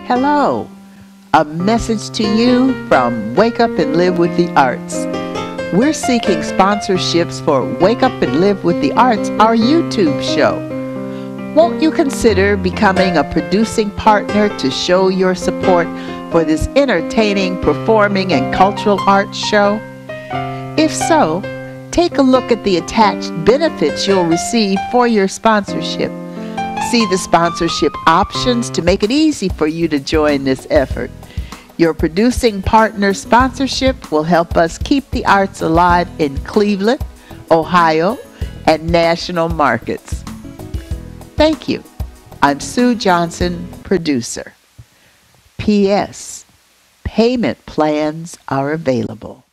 Hello, a message to you from Wake Up and Live with the Arts. We're seeking sponsorships for Wake Up and Live with the Arts, our YouTube show. Won't you consider becoming a producing partner to show your support for this entertaining, performing, and cultural arts show? If so, take a look at the attached benefits you'll receive for your sponsorship. See the sponsorship options to make it easy for you to join this effort. Your producing partner sponsorship will help us keep the arts alive in Cleveland, Ohio, and national markets. Thank you. I'm Sue Johnson, producer. P.S. Payment plans are available.